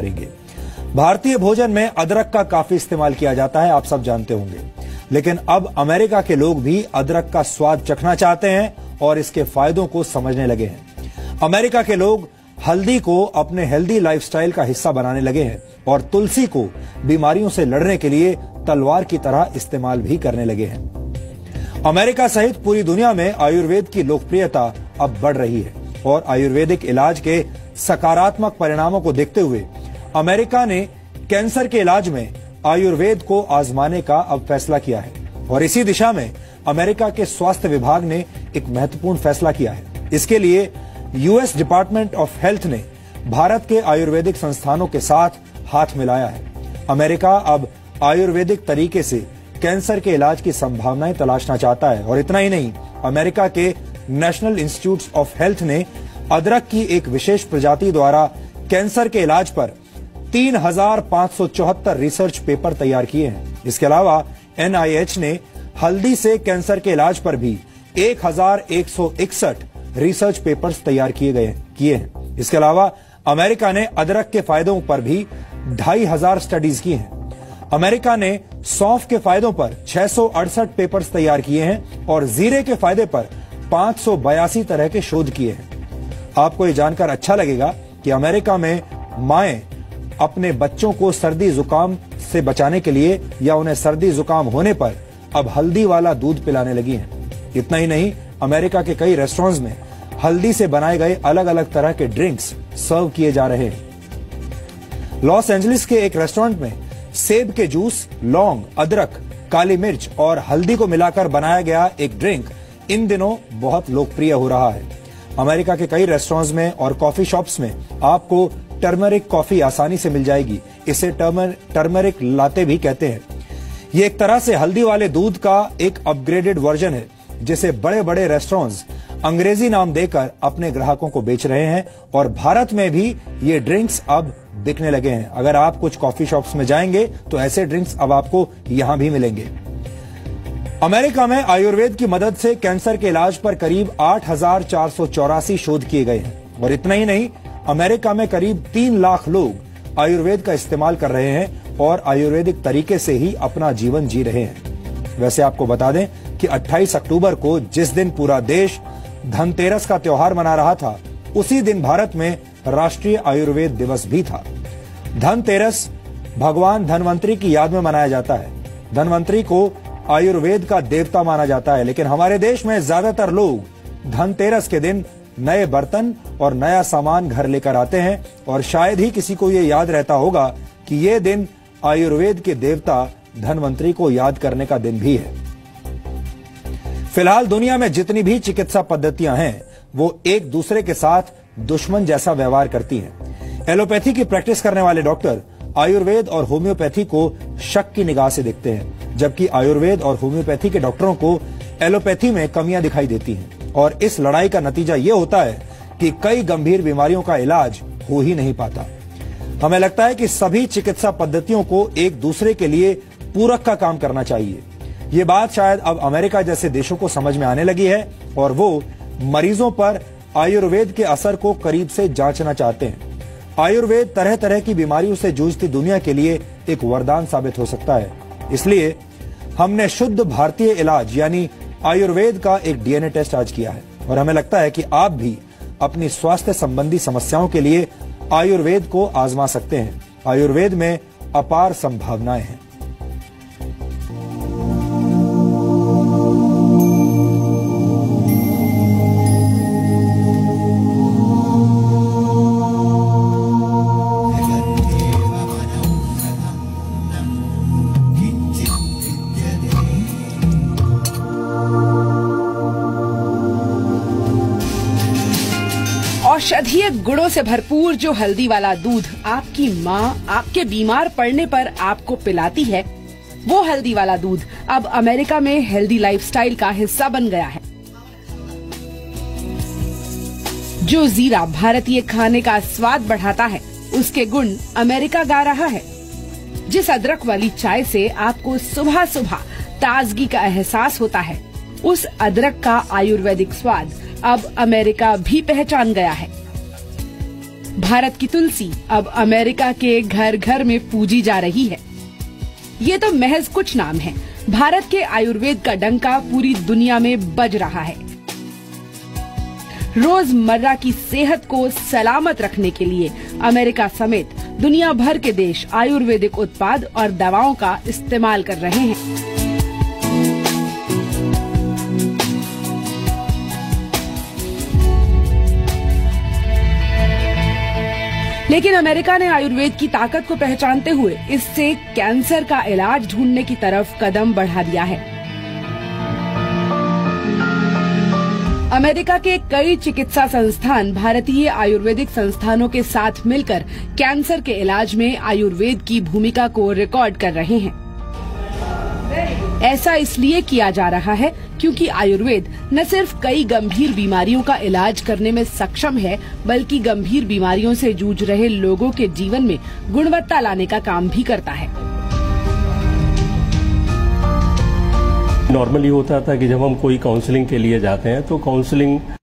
करेंगे। भारतीय भोजन में अदरक का काफी इस्तेमाल किया जाता है, आप सब जानते होंगे, लेकिन अब अमेरिका के लोग भी अदरक का स्वाद चखना चाहते हैं और इसके फायदों को समझने लगे हैं। अमेरिका के लोग हल्दी को अपने हेल्दी लाइफस्टाइल का हिस्सा बनाने लगे हैं और तुलसी को बीमारियों से लड़ने के लिए तलवार की तरह इस्तेमाल भी करने लगे हैं। अमेरिका सहित पूरी दुनिया में आयुर्वेद की लोकप्रियता अब बढ़ रही है और आयुर्वेदिक इलाज के सकारात्मक परिणामों को देखते हुए अमेरिका ने कैंसर के इलाज में आयुर्वेद को आजमाने का अब फैसला किया है और इसी दिशा में अमेरिका के स्वास्थ्य विभाग ने एक महत्वपूर्ण फैसला किया है। इसके लिए यूएस डिपार्टमेंट ऑफ हेल्थ ने भारत के आयुर्वेदिक संस्थानों के साथ हाथ मिलाया है। अमेरिका अब आयुर्वेदिक तरीके से कैंसर के इलाज की संभावनाएं तलाशना चाहता है और इतना ही नहीं, अमेरिका के नेशनल इंस्टीट्यूट ऑफ हेल्थ ने अदरक की एक विशेष प्रजाति द्वारा कैंसर के इलाज पर 3,574 रिसर्च पेपर तैयार किए हैं। इसके अलावा NIH ने हल्दी से कैंसर के इलाज पर भी 1,161 रिसर्च पेपर्स तैयार किए हैं। इसके अलावा अमेरिका ने अदरक के फायदों पर भी 2,500 स्टडीज की हैं। अमेरिका ने सौंफ के फायदों पर 668 पेपर्स तैयार किए हैं और जीरे के फायदे पर 582 तरह के शोध किए हैं। आपको ये जानकर अच्छा लगेगा कि अमेरिका में माएं अपने बच्चों को सर्दी जुकाम से बचाने के लिए या उन्हें सर्दी जुकाम होने पर अब हल्दी वाला दूध पिलाने लगी हैं। इतना ही नहीं, अमेरिका के कई रेस्टोरेंट्स में हल्दी से बनाए गए अलग अलग तरह के ड्रिंक्स सर्व किए जा रहे हैं। लॉस एंजलिस के एक रेस्टोरेंट में सेब के जूस, लौंग, अदरक, काली मिर्च और हल्दी को मिलाकर बनाया गया एक ड्रिंक इन दिनों बहुत लोकप्रिय हो रहा है। अमेरिका के कई रेस्टोरेंट्स में और कॉफी शॉप्स में आपको टर्मरिक कॉफी आसानी से मिल जाएगी। इसे टर्मरिक लाते भी कहते हैं। ये एक तरह से हल्दी वाले दूध का एक अपग्रेडेड वर्जन है जिसे बड़े बड़े रेस्टोरेंट्स अंग्रेजी नाम देकर अपने ग्राहकों को बेच रहे हैं और भारत में भी ये ड्रिंक्स अब बिकने लगे हैं। अगर आप कुछ कॉफी शॉप्स में जाएंगे तो ऐसे ड्रिंक्स अब आपको यहां भी मिलेंगे। अमेरिका में आयुर्वेद की मदद से कैंसर के इलाज पर करीब 8,484 शोध किए गए हैं और इतना ही नहीं, अमेरिका में करीब 3 लाख लोग आयुर्वेद का इस्तेमाल कर रहे हैं और आयुर्वेदिक तरीके से ही अपना जीवन जी रहे हैं। वैसे आपको बता दें कि 28 अक्टूबर को जिस दिन पूरा देश धनतेरस का त्योहार मना रहा था, उसी दिन भारत में राष्ट्रीय आयुर्वेद दिवस भी था। धनतेरस भगवान धनवंतरी की याद में मनाया जाता है। धनवंतरी को आयुर्वेद का देवता माना जाता है, लेकिन हमारे देश में ज्यादातर लोग धनतेरस के दिन नए बर्तन और नया सामान घर लेकर आते हैं और शायद ही किसी को ये याद रहता होगा कि ये दिन आयुर्वेद के देवता धनवंतरी को याद करने का दिन भी है। फिलहाल दुनिया में जितनी भी चिकित्सा पद्धतियां हैं वो एक दूसरे के साथ दुश्मन जैसा व्यवहार करती हैं। एलोपैथी की प्रैक्टिस करने वाले डॉक्टर आयुर्वेद और होम्योपैथी को शक की निगाह से देखते हैं, जबकि आयुर्वेद और होम्योपैथी के डॉक्टरों को एलोपैथी में कमियां दिखाई देती हैं और इस लड़ाई का नतीजा ये होता है कि कई गंभीर बीमारियों का इलाज हो ही नहीं पाता। हमें लगता है कि सभी चिकित्सा पद्धतियों को एक दूसरे के लिए पूरक का काम करना चाहिए। ये बात शायद अब अमेरिका जैसे देशों को समझ में आने लगी है और वो मरीजों पर आयुर्वेद के असर को करीब से जांचना चाहते हैं। आयुर्वेद तरह तरह की बीमारियों से जूझती दुनिया के लिए एक वरदान साबित हो सकता है। इसलिए हमने शुद्ध भारतीय इलाज यानी आयुर्वेद का एक डीएनए टेस्ट आज किया है और हमें लगता है कि आप भी अपनी स्वास्थ्य संबंधी समस्याओं के लिए आयुर्वेद को आजमा सकते हैं। आयुर्वेद में अपार संभावनाएं हैं। औषधीय गुणों से भरपूर जो हल्दी वाला दूध आपकी माँ आपके बीमार पड़ने पर आपको पिलाती है, वो हल्दी वाला दूध अब अमेरिका में हेल्दी लाइफस्टाइल का हिस्सा बन गया है। जो जीरा भारतीय खाने का स्वाद बढ़ाता है, उसके गुण अमेरिका गा रहा है। जिस अदरक वाली चाय से आपको सुबह सुबह ताजगी का एहसास होता है, उस अदरक का आयुर्वेदिक स्वाद अब अमेरिका भी पहचान गया है। भारत की तुलसी अब अमेरिका के घर घर में पूजी जा रही है। ये तो महज कुछ नाम है। भारत के आयुर्वेद का डंका पूरी दुनिया में बज रहा है। रोजमर्रा की सेहत को सलामत रखने के लिए अमेरिका समेत दुनिया भर के देश आयुर्वेदिक उत्पाद और दवाओं का इस्तेमाल कर रहे हैं। लेकिन अमेरिका ने आयुर्वेद की ताकत को पहचानते हुए इससे कैंसर का इलाज ढूंढने की तरफ कदम बढ़ा दिया है। अमेरिका के कई चिकित्सा संस्थान भारतीय आयुर्वेदिक संस्थानों के साथ मिलकर कैंसर के इलाज में आयुर्वेद की भूमिका को रिकॉर्ड कर रहे हैं। ऐसा इसलिए किया जा रहा है क्योंकि आयुर्वेद न सिर्फ कई गंभीर बीमारियों का इलाज करने में सक्षम है, बल्कि गंभीर बीमारियों से जूझ रहे लोगों के जीवन में गुणवत्ता लाने का काम भी करता है। नॉर्मली होता था कि जब हम कोई काउंसलिंग के लिए जाते हैं तो काउंसलिंग